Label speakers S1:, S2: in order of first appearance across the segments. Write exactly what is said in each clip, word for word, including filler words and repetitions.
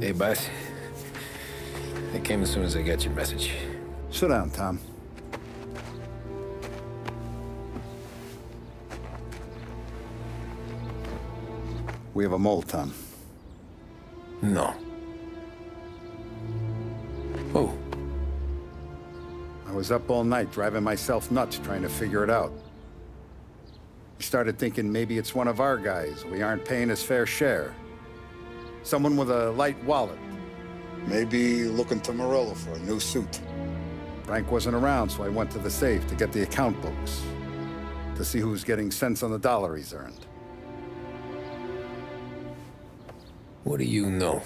S1: Hey, boss. I came as soon as I got your message.
S2: Sit down, Tom. We have a mole, Tom.
S1: No. Oh.
S2: I was up all night driving myself nuts trying to figure it out. I started thinking maybe it's one of our guys. We aren't paying his fair share. Someone with a light wallet. Maybe looking to Morello for a new suit. Frank wasn't around, so I went to the safe to get the account books. To see who's getting cents on the dollar he's earned.
S1: What do you know?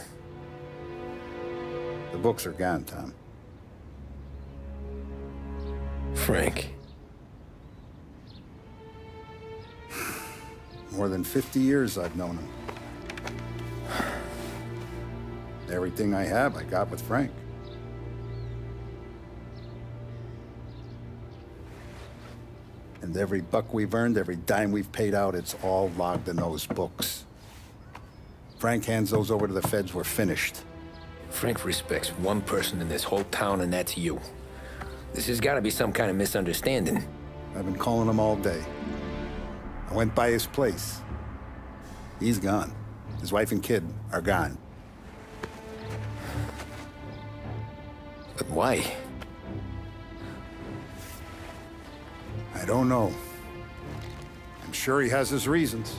S2: The books are gone, Tom.
S1: Frank.
S2: More than fifty years I've known him. Everything I have, I got with Frank. And every buck we've earned, every dime we've paid out, it's all logged in those books. Frank hands those over to the feds, we're finished.
S1: Frank respects one person in this whole town, and that's you. This has got to be some kind of misunderstanding.
S2: I've been calling him all day. I went by his place. He's gone. His wife and kid are gone.
S1: But why?
S2: I don't know. I'm sure he has his reasons.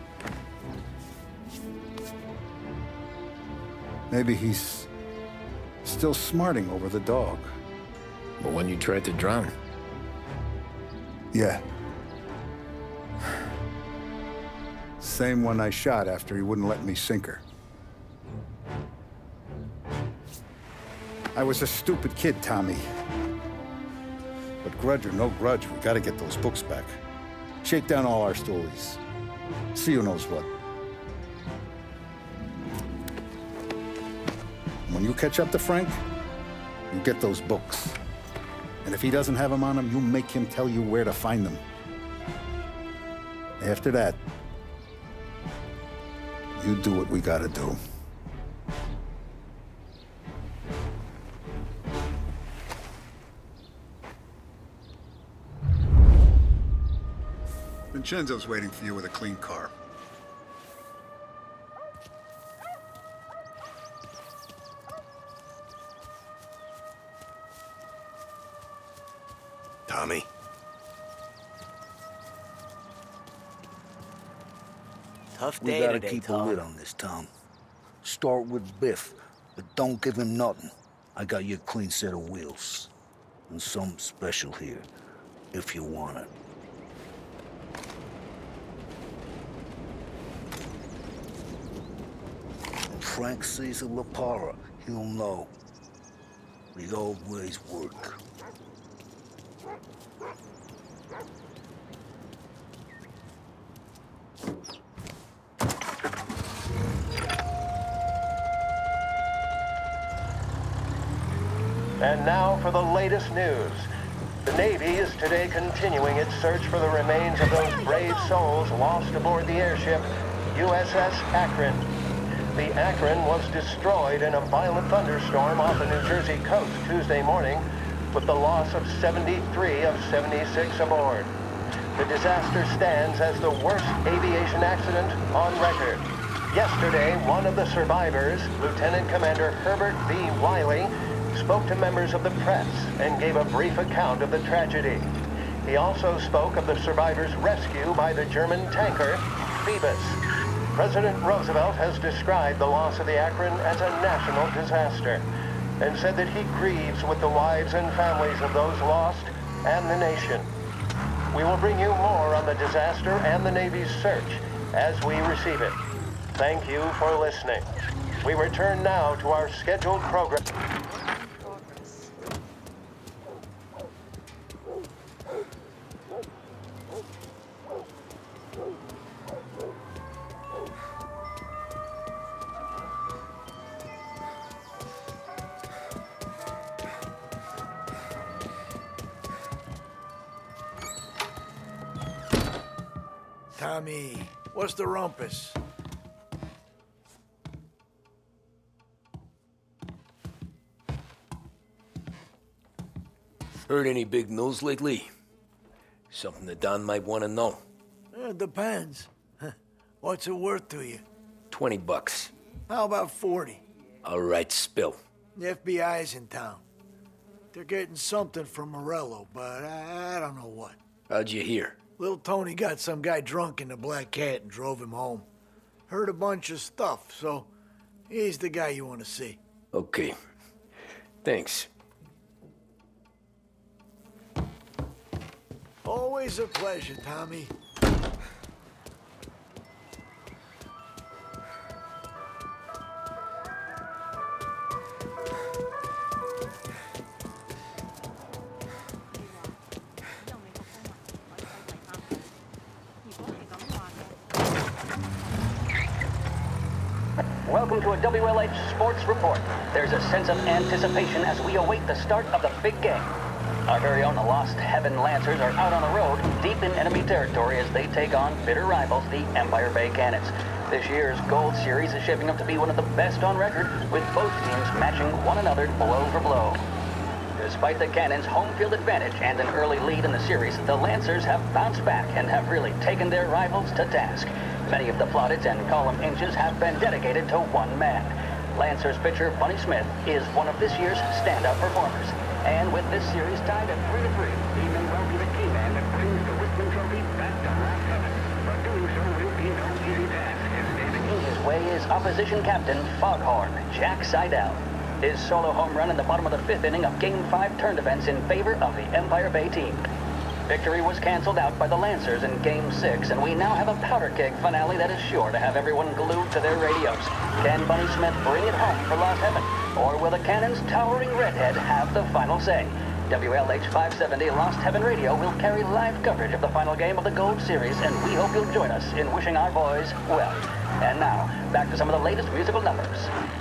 S2: Maybe he's still smarting over the dog.
S1: But when you tried to drown?
S2: Yeah. Same one I shot after he wouldn't let me sink her. I was a stupid kid, Tommy. But grudge or no grudge, we gotta get those books back. Shake down all our stories. See who knows what. When you catch up to Frank, you get those books. And if he doesn't have them on him, you make him tell you where to find them. After that, you do what we gotta do. Vincenzo's waiting for you with a clean car.
S3: Tommy?
S4: Tough
S5: We
S4: day
S5: gotta
S4: today,
S5: keep a
S4: Tom.
S5: lid on this, Tom. Start with Biff, but don't give him nothing. I got you a clean set of wheels. And something special here, if you want it. When Frank sees a La Parra, he'll know. The old ways work.
S6: And now for the latest news. The Navy is today continuing its search for the remains of those brave souls lost aboard the airship U S S Akron. The Akron was destroyed in a violent thunderstorm off the New Jersey coast Tuesday morning, with the loss of seventy-three of seventy-six aboard. The disaster stands as the worst aviation accident on record. Yesterday, one of the survivors, Lieutenant Commander Herbert V. Wiley, spoke to members of the press and gave a brief account of the tragedy. He also spoke of the survivors' rescue by the German tanker, Phoebus. President Roosevelt has described the loss of the Akron as a national disaster and said that he grieves with the wives and families of those lost and the nation. We will bring you more on the disaster and the Navy's search as we receive it. Thank you for listening. We return now to our scheduled program.
S3: Tommy, what's the rumpus?
S1: Heard any big news lately? Something that Don might want to know.
S3: It depends. What's it worth to you?
S1: Twenty bucks.
S3: How about forty?
S1: All right, spill.
S3: The F B I's in town. They're getting something from Morello, but I, I don't know what.
S1: How'd you hear?
S3: Little Tony got some guy drunk in the Black Cat and drove him home. Heard a bunch of stuff, so he's the guy you want to see.
S1: Okay. Thanks.
S3: Always a pleasure, Tommy.
S4: Welcome to a W L H Sports Report. There's a sense of anticipation as we await the start of the big game. Our very own Lost Heaven Lancers are out on the road, deep in enemy territory as they take on bitter rivals, the Empire Bay Cannons. This year's Gold Series is shaping up to be one of the best on record, with both teams matching one another blow for blow. Despite the Cannons' home field advantage and an early lead in the series, the Lancers have bounced back and have really taken their rivals to task. Many of the plaudits and column inches have been dedicated to one man. Lancers pitcher Bunny Smith is one of this year's standout performers. And with this series tied at three to three, he may well be the key man that brings the Whitman Trophy back to Lost Heaven. But doing so will be no easy task. In his way is opposition captain Foghorn Jack Seidel. His solo home run in the bottom of the fifth inning of Game five turned events in favor of the Empire Bay team. Victory was canceled out by the Lancers in Game six, and we now have a powder keg finale that is sure to have everyone glued to their radios. Can Bunny Smith bring it home for Lost Heaven? Or will the Cannons' towering redhead have the final say? W L H five seventy Lost Heaven Radio will carry live coverage of the final game of the Gold Series, and we hope you'll join us in wishing our boys well. And now, back to some of the latest musical numbers.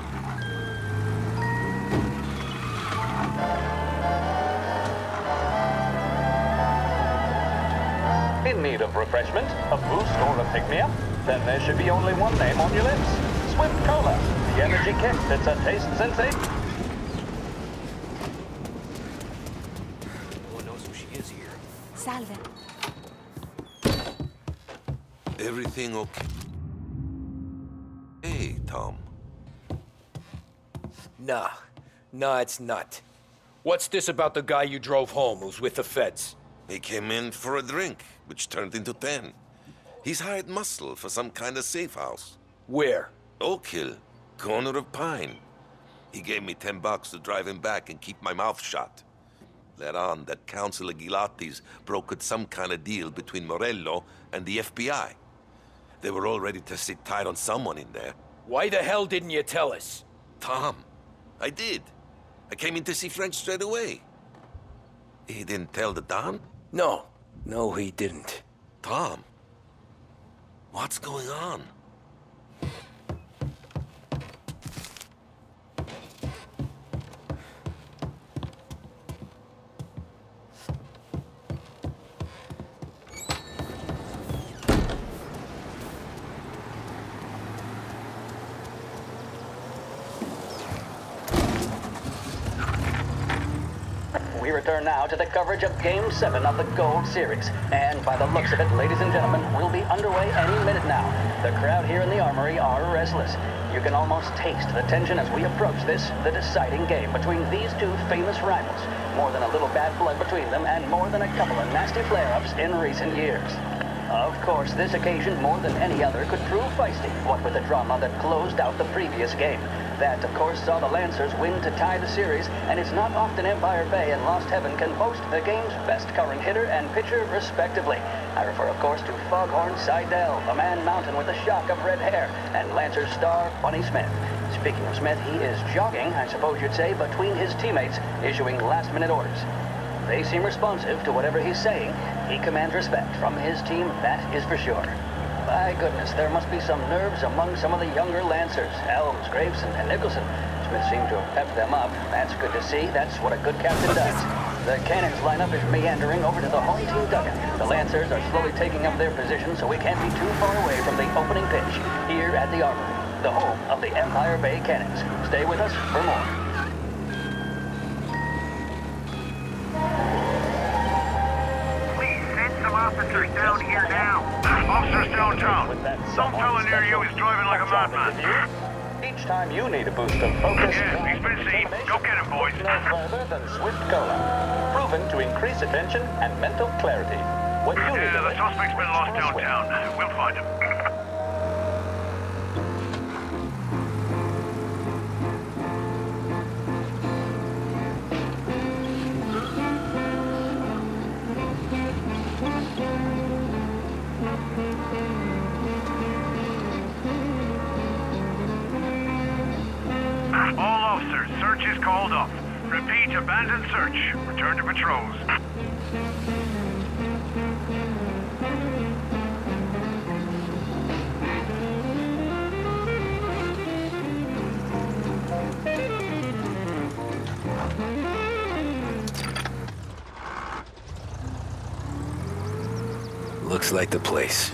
S4: In need of refreshment, a boost, or a pick-me-up? Then there should be only one name on your lips. Swift Cola, the energy kick that's a taste sensation.
S1: No one knows who she is here.
S7: Salve.
S8: Everything okay? Hey, Tom.
S1: Nah. Nah, it's not. What's this about the guy you drove home who's with the feds?
S8: He came in for a drink, which turned into ten. He's hired muscle for some kind of safe house.
S1: Where?
S8: Oak Hill, corner of Pine. He gave me ten bucks to drive him back and keep my mouth shut. Let on that Councilor Gilatti's brokered some kind of deal between Morello and the F B I. They were all ready to sit tight on someone in there.
S1: Why the hell didn't you tell us?
S8: Tom, I did. I came in to see French straight away. He didn't tell the Don?
S1: No. No, he didn't.
S8: Tom, what's going on?
S4: We return now to the coverage of Game seven of the Gold Series. And by the looks of it, ladies and gentlemen, we'll be underway any minute now. The crowd here in the Armory are restless. You can almost taste the tension as we approach this, the deciding game between these two famous rivals. More than a little bad blood between them, and more than a couple of nasty flare-ups in recent years. Of course, this occasion, more than any other, could prove feisty, what with the drama that closed out the previous game. That, of course, saw the Lancers win to tie the series, and it's not often Empire Bay and Lost Heaven can boast the game's best current hitter and pitcher, respectively. I refer, of course, to Foghorn Seidel, a man mountain with a shock of red hair, and Lancers star Bunny Smith. Speaking of Smith, he is jogging, I suppose you'd say, between his teammates, issuing last-minute orders. They seem responsive to whatever he's saying. He commands respect from his team, that is for sure. By goodness, there must be some nerves among some of the younger Lancers, Elms, Grayson, and Nicholson. Smith seemed to have pepped them up. That's good to see. That's what a good captain does. The Cannons lineup is meandering over to the home team dugout. The Lancers are slowly taking up their position, so we can't be too far away from the opening pitch here at the Armory, the home of the Empire Bay Cannons. Stay with us for more.
S7: officers down here now. Officers downtown. Some fella near you is driving like a madman.
S4: Each time you need a boost of focus,
S7: Yeah, he's been seen. Go get him, boys.
S4: no further than Swift Cola. Proven to increase attention and mental clarity. When you need
S7: Yeah,
S4: to
S7: the
S4: lift,
S7: suspect's been lost
S4: for a Swift.
S7: downtown. We'll find him. All officers, search is called off. Repeat, abandon search. Return to patrols.
S1: Looks like the place.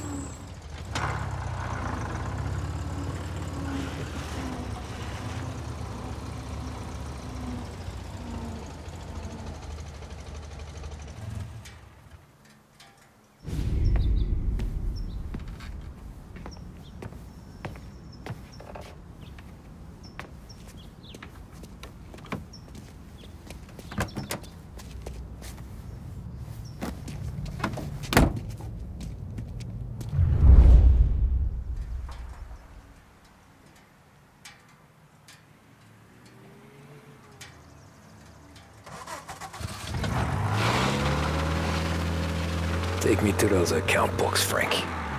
S1: Take me to those account books, Frank.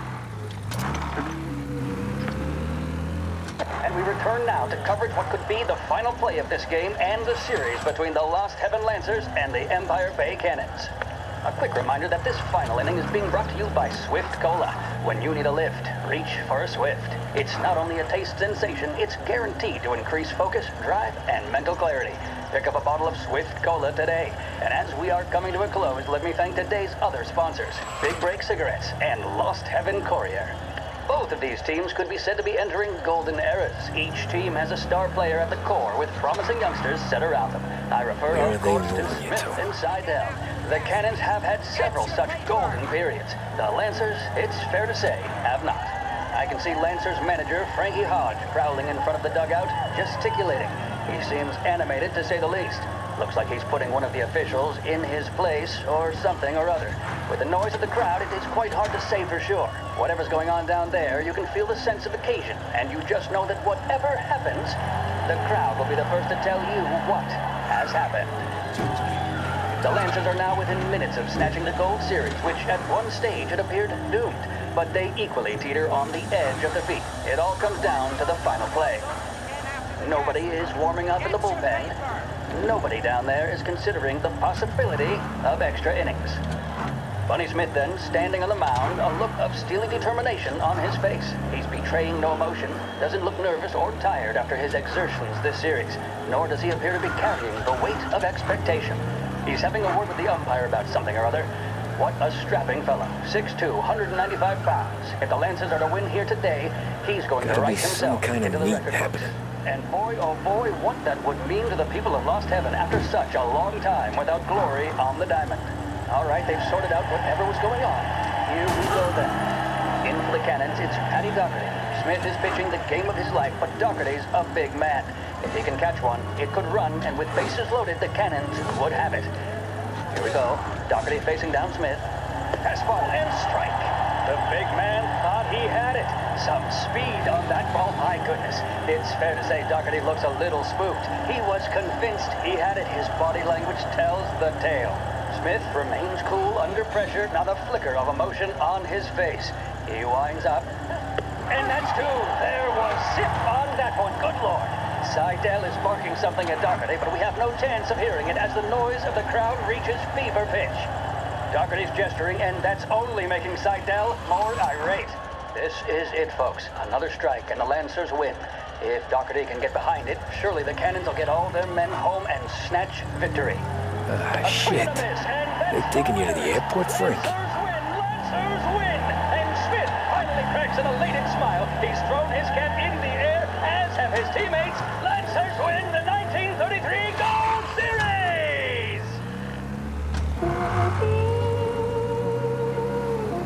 S4: And we return now to coverage what could be the final play of this game and the series between the Lost Heaven Lancers and the Empire Bay Cannons. A quick reminder that this final inning is being brought to you by Swift Cola. When you need a lift, reach for a Swift. It's not only a taste sensation, it's guaranteed to increase focus, drive, and mental clarity. Pick up a bottle of Swift Cola today. And as we are coming to a close, let me thank today's other sponsors, Big Break Cigarettes and Lost Heaven Courier. Both of these teams could be said to be entering golden eras. Each team has a star player at the core with promising youngsters set around them. I refer,
S1: Where
S4: of
S1: are they
S4: course, to
S1: moving
S4: Smith
S1: into?
S4: and Seidel. The Cannons have had several such golden periods. The Lancers, it's fair to say, have not. I can see Lancers manager Frankie Hodge prowling in front of the dugout, gesticulating. He seems animated, to say the least. Looks like he's putting one of the officials in his place, or something or other. With the noise of the crowd, it is quite hard to say for sure. Whatever's going on down there, you can feel the sense of occasion, and you just know that whatever happens, the crowd will be the first to tell you what has happened. The Lancers are now within minutes of snatching the Gold Series, which at one stage had appeared doomed, but they equally teeter on the edge of defeat. It all comes down to the final play. Nobody is warming up in the bullpen. Nobody down there is considering the possibility of extra innings. Bunny Smith then, standing on the mound, a look of steely determination on his face. He's betraying no emotion, doesn't look nervous or tired after his exertions this series, nor does he appear to be carrying the weight of expectation. He's having a word with the umpire about something or other. What a strapping fellow. six two, one hundred ninety-five pounds. If the Lancers are to win here today, he's going
S1: Gotta
S4: to
S1: be
S4: write
S1: some
S4: himself
S1: kind of
S4: into the
S1: meat
S4: record books.
S1: happening.
S4: And boy, oh boy, what that would mean to the people of Lost Heaven after such a long time without glory on the diamond. All right, they've sorted out whatever was going on. Here we go then. In for the Cannons, it's Paddy Doherty. Smith is pitching the game of his life, but Doherty's a big man. If he can catch one, it could run, and with bases loaded, the Cannons would have it. Here we go. Doherty facing down Smith. Fastball and strike. The big man thought he had it. Some speed on that ball, my goodness. It's fair to say Doherty looks a little spooked. He was convinced he had it. His body language tells the tale. Smith remains cool under pressure, not a flicker of emotion on his face. He winds up. And that's two. There was zip on that one. Good Lord. Seidel is barking something at Doherty, but we have no chance of hearing it as the noise of the crowd reaches fever pitch. Doherty's gesturing, and that's only making Seidel more irate. This is it, folks. Another strike, and the Lancers win. If Doherty can get behind it, surely the Cannons will get all their men home and snatch victory.
S1: Ah, shit. They're taking you to the airport, Frank.
S4: Lancers win! Lancers win! And Smith finally cracks an elated smile. He's thrown his cap in the air, as have his teammates. Lancers win the nineteen thirty-three Gold Series!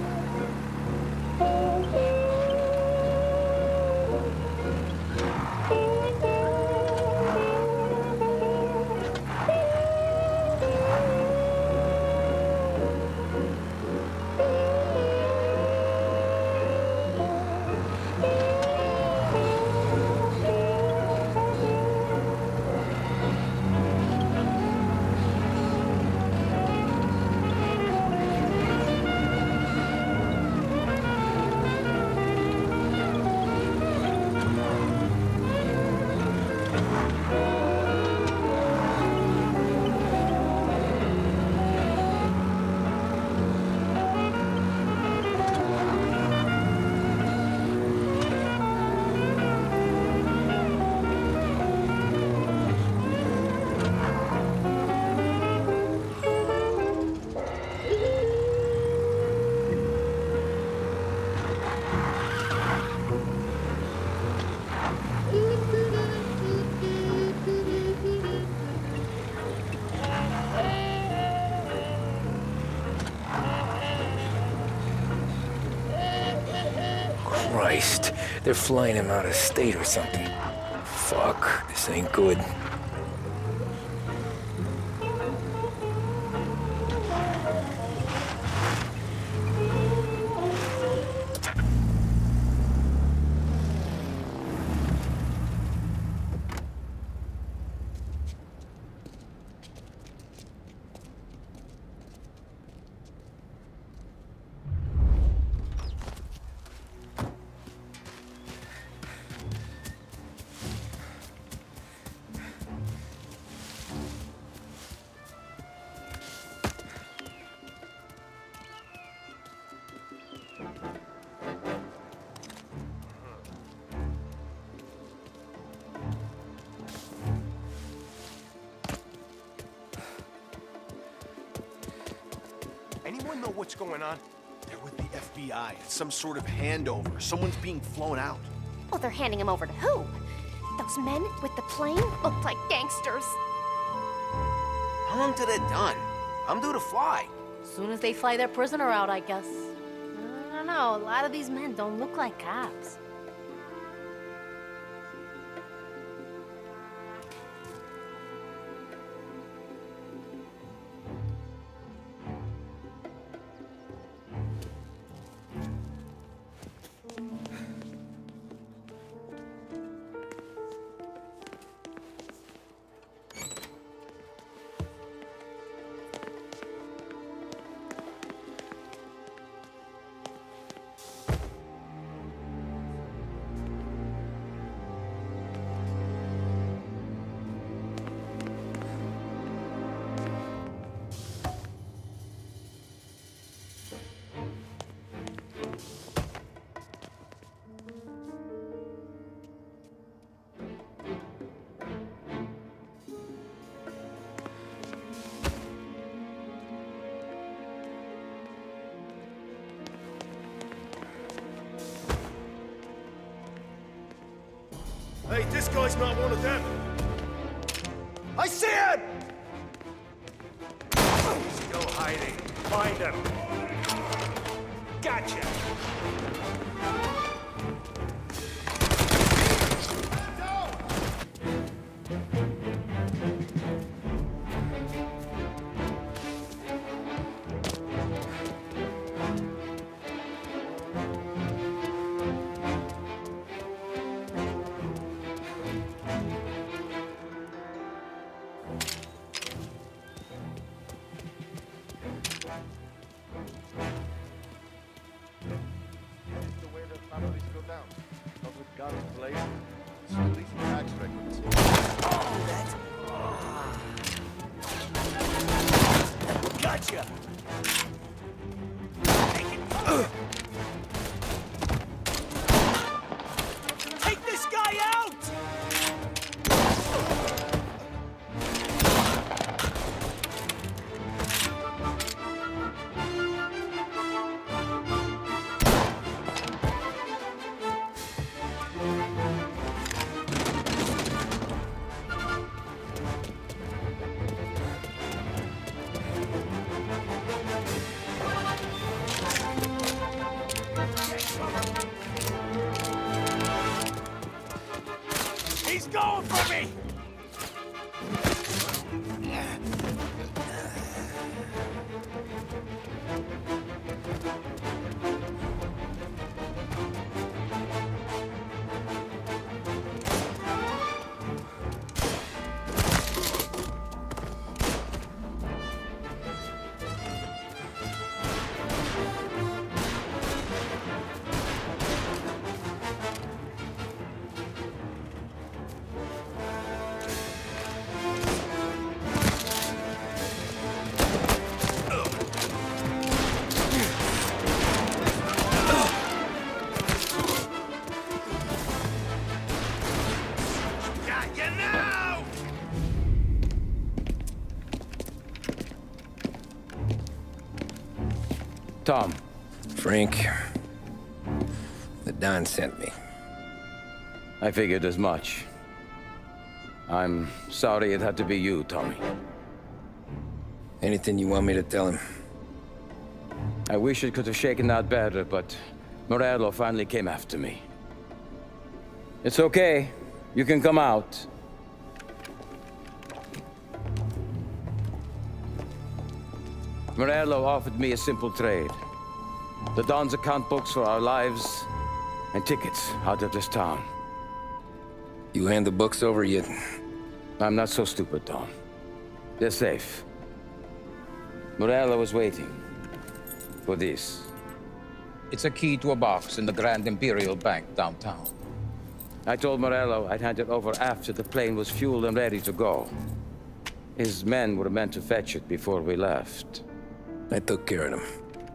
S1: Christ. They're flying him out of state or something. Fuck, this ain't good.
S9: Anyone know what's going on? They're with the F B I. It's some sort of handover. Someone's being flown out.
S10: Well, they're handing him over to who? Those men with the plane look like gangsters.
S9: How long till they're done? I'm due to fly.
S11: Soon as they fly their prisoner out, I guess. I don't know, a lot of these men don't look like cops.
S9: Hey, this guy's not one of them. I see him! Still hiding. Find him. Gotcha. Gotcha! Take this guy out! He's going for me!
S1: Tom. Frank. The Don sent me.
S12: I figured as much. I'm sorry it had to be you, Tommy.
S1: Anything you want me to tell him?
S12: I wish it could have shaken out better, but Morello finally came after me. It's okay. You can come out. Morello offered me a simple trade. The Don's account books for our lives and tickets out of this town.
S1: You hand the books over yet?
S12: I'm not so stupid, Don. They're safe. Morello was waiting for this. It's a key to a box in the Grand Imperial Bank downtown. I told Morello I'd hand it over after the plane was fueled and ready to go. His men were meant to fetch it before we left.
S1: I took care of them.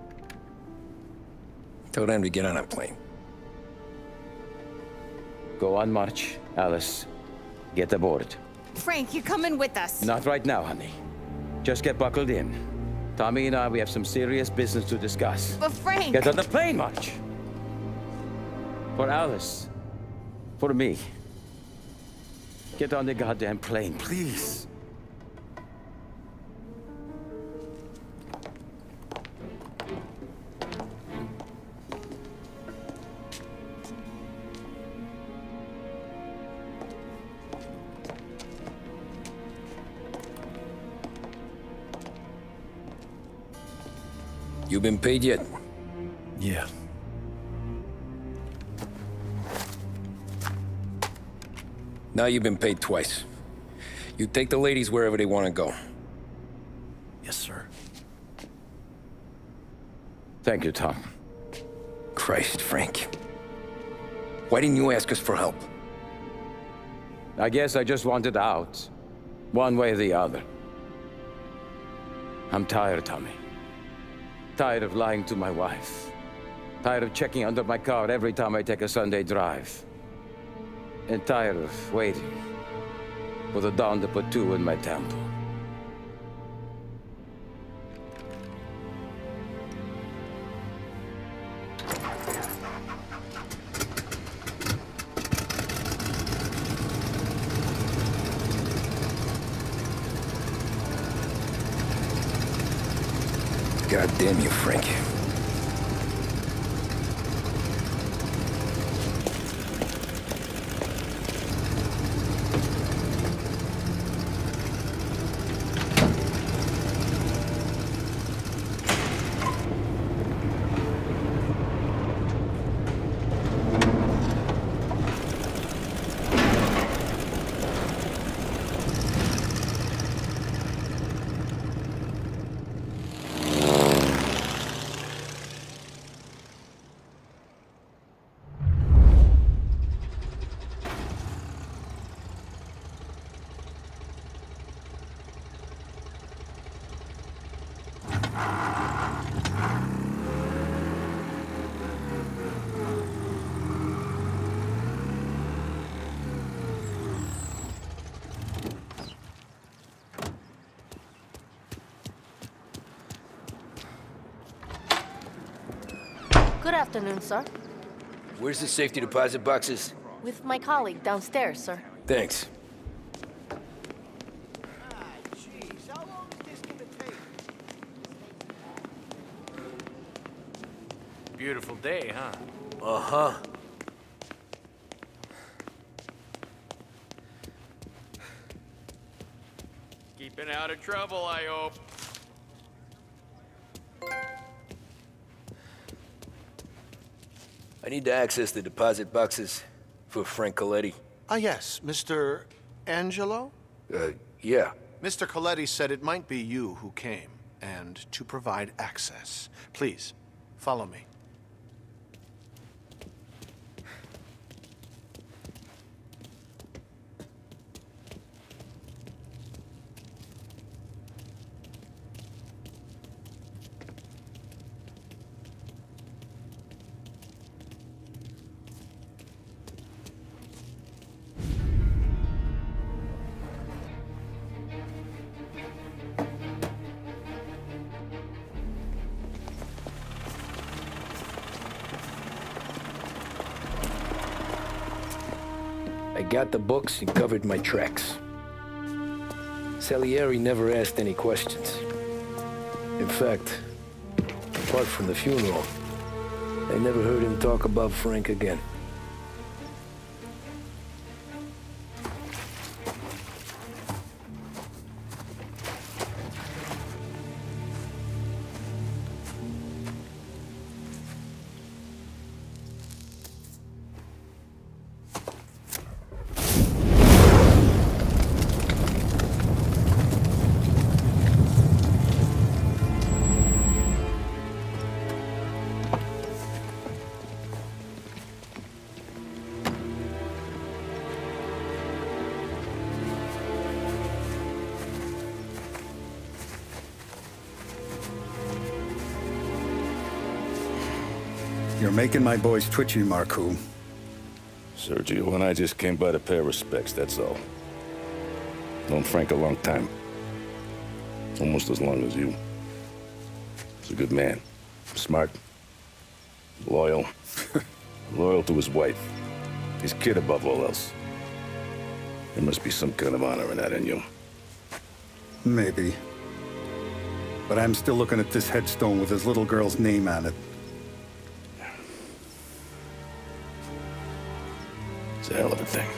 S1: Told them to get on a plane.
S12: Go on, March. Alice, get aboard.
S13: Frank, you're coming with us.
S12: Not right now, honey. Just get buckled in. Tommy and I, we have some serious business to discuss.
S13: But Frank...
S12: Get on the plane, March! For Alice. For me. Get on the goddamn plane, please.
S1: You been paid yet?
S9: Yeah.
S1: Now you've been paid twice. You take the ladies wherever they want to go.
S9: Yes, sir.
S12: Thank you, Tom.
S1: Christ, Frank. Why didn't you ask us for help?
S12: I guess I just wanted out. One way or the other. I'm tired, Tommy. Tired of lying to my wife. Tired of checking under my car every time I take a Sunday drive. And tired of waiting for the dawn to put two in my temple.
S1: God damn you, Frank.
S11: Good afternoon, sir.
S1: Where's the safety deposit boxes?
S11: With my colleague downstairs, sir.
S1: Thanks.
S14: Beautiful day, huh?
S1: Uh-huh.
S14: Keeping out of trouble, I hope.
S1: I need to access the deposit boxes for Frank Coletti.
S9: Ah, yes, Mister Angelo?
S1: Uh, yeah.
S9: Mister Coletti said it might be you who came, and to provide access. Please, follow me.
S1: I got the books and covered my tracks. Salieri never asked any questions. In fact, apart from the funeral, I never heard him talk about Frank again.
S2: You're making my boys twitchy, Marku.
S15: Sergio and I just came by to pay our respects, that's all. Known Frank a long time. Almost as long as you. He's a good man. Smart. Loyal. Loyal to his wife. His kid above all else. There must be some kind of honor in that in you.
S2: Maybe. But I'm still looking at this headstone with his little girl's name on it.
S15: It's a hell of a thing.